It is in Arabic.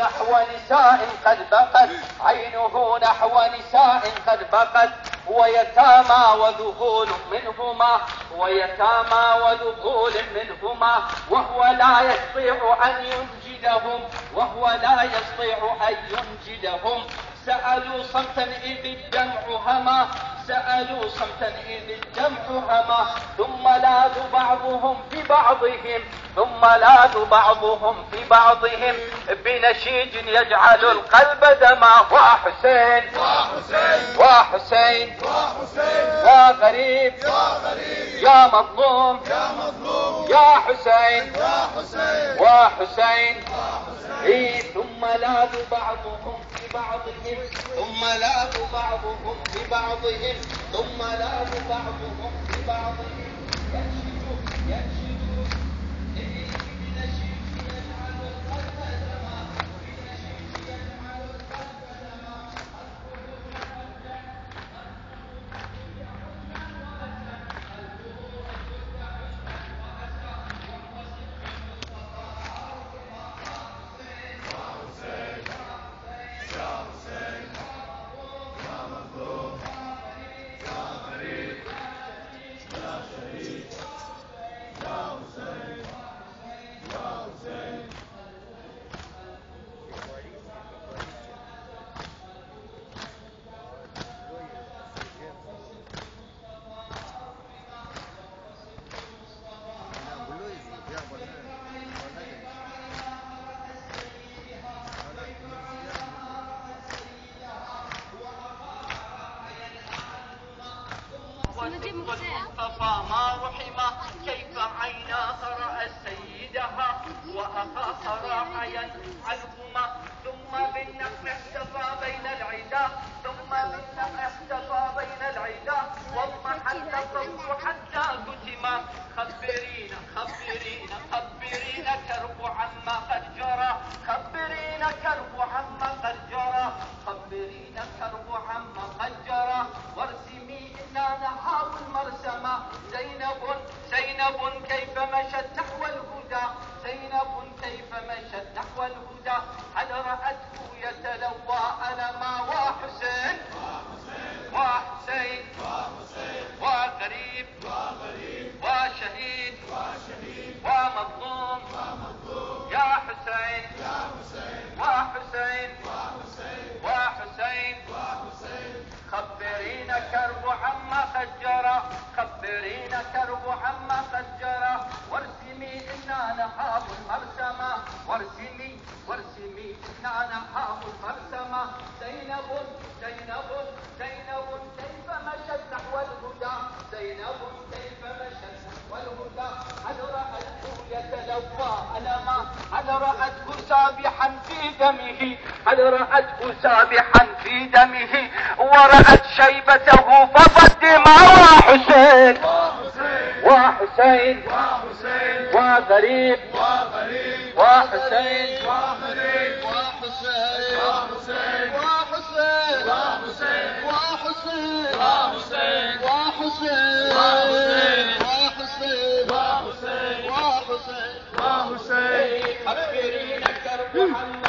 نحو نساء قد بقت، عينه نحو نساء قد بقت، ويتامى وذهول منهما، ويتامى وذهول منهما، وهو لا يستطيع أن ينجدهم، وهو لا يستطيع أن ينجدهم. سألوا صمتا إذ الدمع هما، سألوا صمتا إذ الدمع هما، ثم لاذوا بعضهم في بعضهم، ثم لاذوا بعضهم في بعضهم، بنشيد يجعل القلب دما. وحسين وحسين وحسين وغريب يا مظلوم يا مظلوم يا حسين يا حسين وحسين. ثم لاذوا بعضهم في بعضهم، ثم لاذوا بعضهم في بعضهم، ثم لاذوا بعضهم في بعضهم، ينشدوا ينشدوا بنشيد يجعل القلب دما، بنشيد يجعل القلب دما. والمصطفى ما رحمه، كيف عيناه رأى سيدها، وأخاها راح ينعلهما، ثم بالنقم احتفى بين العدا، ثم بالنقم احتفى بين العدا، واضمحل الصوت حتى كتما. خبرين خبرين خبرين كرب عما قد جرى، خبرين كرب عما قد جرى، خبرين كرب عما قد جرى، وارسمي إنا نحاول المرسمة. زينب زينب كيف مشت نحو الهدى، زينب كيف مشت نحو الهدى، هل رأته يتلوى ألما. وحسين وحسين وغريب وشهيد ومظلوم يا حسين وحسين وحسين. خبرين كرب عما قد جرى، خبرين كرب عما قد جرى، وارسمي إنا نخاف المرسمة، وارسمي وارسمي إنا نخاف المرسمة. زينب زينب زينب كيف مشت نحو الهدى، زينب كيف مشت نحو الهدى، هل رأته يتلوى ألما، هل رأته سابحا في دمه، هل رأته سابحا في دمه، ورأت شيبته فضت دماء. وحسين وحسين وغريب وحسين وحسين وحسين وحسين وحسين وحسين وحسين. خبرين كرب عما